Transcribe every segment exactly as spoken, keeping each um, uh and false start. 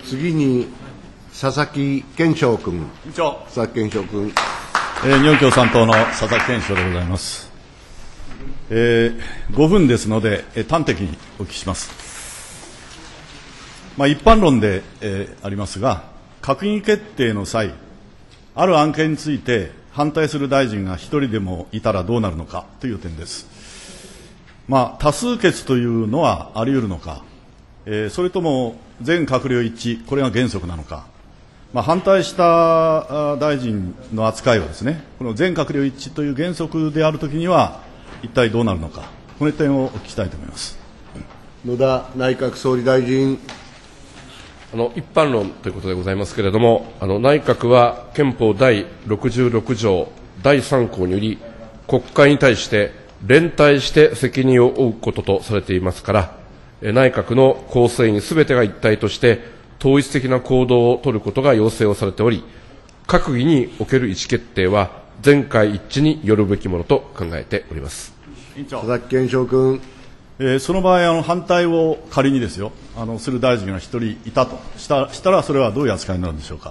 次に佐々木健昌君。佐々木健昌君。 えー、日本共産党の佐々木健昌でございます。えー、ごふんですので、えー、端的にお聞きします。まあ、一般論で、えー、ありますが、閣議決定の際、ある案件について反対する大臣が一人でもいたらどうなるのかという点です。まあ、多数決というのはあり得るのか、えー、それとも全閣僚一致、これが原則なのか、まあ、反対した大臣の扱いはですね、この全閣僚一致という原則であるときには、一体どうなるのか、この点をお聞きしたいと思います。 野田内閣総理大臣。 あの一般論ということでございますけれども、あの内閣は憲法第ろくじゅうろく条だいさん項により、国会に対して連帯して責任を負うこととされていますから、内閣の構成員すべてが一体として、統一的な行動を取ることが要請をされており、閣議における意思決定は、全会一致によるべきものと考えております。 佐々木健昌君。 えー、その場合あの、反対を仮にですよ、あのする大臣が一人いたとしたしたら、それはどういう扱いになるんでしょうか。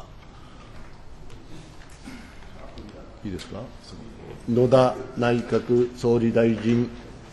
いいですか。野田内閣総理大臣。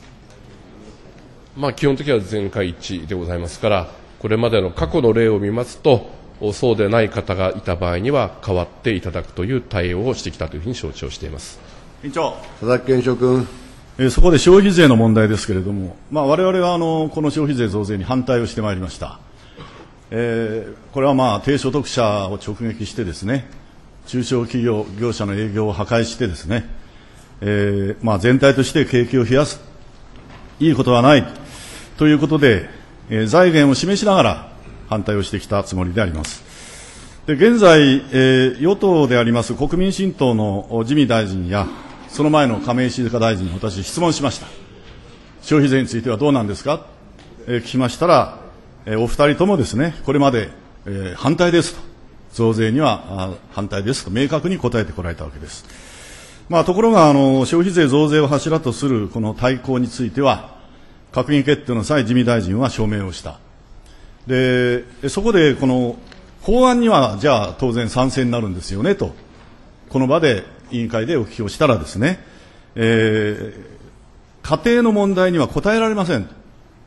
まあ、基本的には全会一致でございますから、これまでの過去の例を見ますと、そうでない方がいた場合には、代わっていただくという対応をしてきたというふうに承知をしています。 委員長。 佐々木健昌君。 えー、そこで消費税の問題ですけれども、まあ、我々はあのこの消費税増税に反対をしてまいりました。えー、これはまあ低所得者を直撃してですね、中小企業業者の営業を破壊してですね、えーまあ、全体として景気を冷やす、いいことはないということで、えー、財源を示しながら反対をしてきたつもりであります。で現在、えー、与党であります国民新党の自見大臣やその前の亀井静香大臣に私質問しました。消費税についてはどうなんですか、えー、聞きましたら、えー、お二人ともですね、これまで、えー、反対ですと、増税には反対ですと明確に答えてこられたわけです。まあ、ところがあの消費税増税を柱とするこの大綱については、閣議決定の際、自見大臣は署名をした。でそこでこの法案にはじゃあ当然賛成になるんですよねと、この場で委員会でお聞きをしたらですね、えー、家庭の問題には答えられません。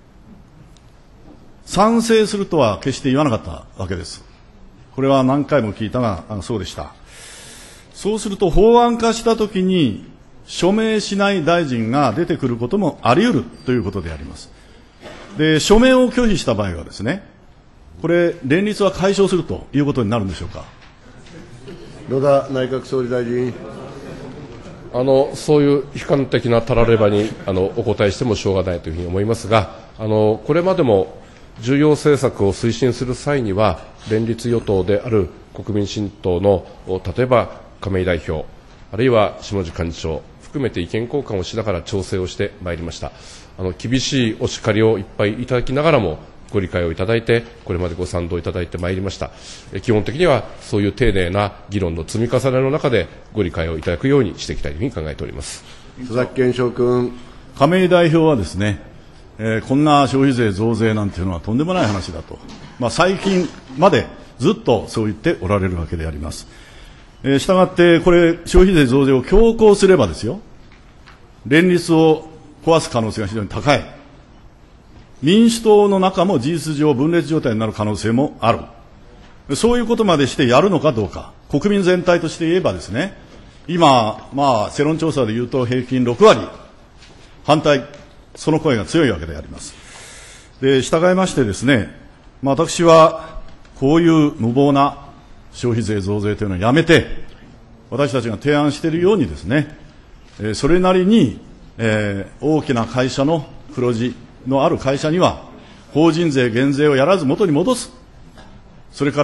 賛成するとは決して言わなかったわけです。これは何回も聞いたが、あのそうでした。そうすると法案化したときに署名しない大臣が出てくることもあり得るということであります。で、署名を拒否した場合はですね、これ連立は解消するということになるんでしょうか。 野田内閣総理大臣。 あのそういう悲観的なたらればにあのお答えしてもしょうがないというふうに思いますが、あのこれまでも重要政策を推進する際には、連立与党である国民新党の例えば亀井代表、あるいは下地幹事長含めて意見交換をしながら調整をしてまいりました。あの厳しいお叱りをいっぱいいただきながらもご理解をいただいて、これまでご賛同いただいてまいりました。基本的にはそういう丁寧な議論の積み重ねの中でご理解をいただくようにしていきたいというふうに考えております。 佐々木健昌君。 亀井代表はですね、えー、こんな消費税増税なんていうのはとんでもない話だと、まあ、最近までずっとそう言っておられるわけであります。えー、したがってこれ消費税増税を強行すればですよ、連立を壊す可能性が非常に高い。民主党の中も事実上分裂状態になる可能性もある。そういうことまでしてやるのかどうか、国民全体として言えばですね、今、まあ、世論調査でいうと平均ろくわり反対、その声が強いわけであります。で、従いましてですね、まあ、私はこういう無謀な消費税増税というのをやめて、私たちが提案しているようにですね、えー、それなりに、えー、大きな会社の黒字のある会社には法人税減税をやらず元に戻す、それから、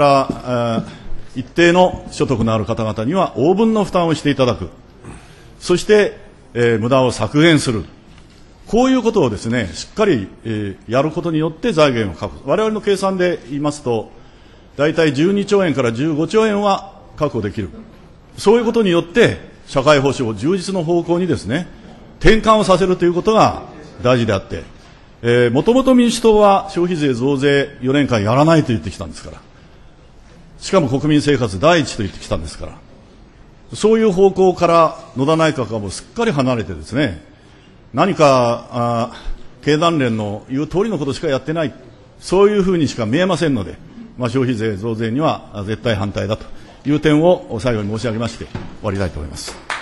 えー、一定の所得のある方々には応分の負担をしていただく、そして、えー、無駄を削減する、こういうことをですね、しっかり、えー、やることによって財源を確保、我々の計算で言いますと大体じゅうにちょうえんからじゅうごちょうえんは確保できる。そういうことによって社会保障充実の方向にですね、転換をさせるということが大事であって、もともと民主党は消費税増税よねんかんやらないと言ってきたんですから、 しかも国民生活第一と言ってきたんですから、そういう方向から野田内閣はもうすっかり離れてですね、何かあ経団連の言う通りのことしかやってない、そういうふうにしか見えませんので、まあ、消費税増税には絶対反対だという点を最後に申し上げまして終わりたいと思います。